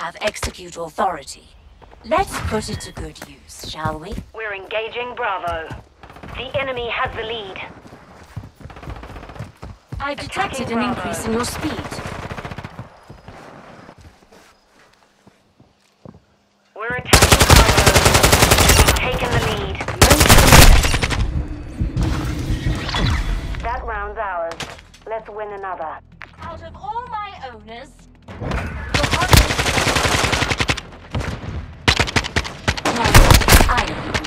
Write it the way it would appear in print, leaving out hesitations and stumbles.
have execute authority. Let's put it to good use, shall we? We're engaging Bravo. The enemy has the lead. I've detected an increase in your speed. We're attacking Bravo. We've taken the lead. That round's ours. Let's win another. Out of all my owners, I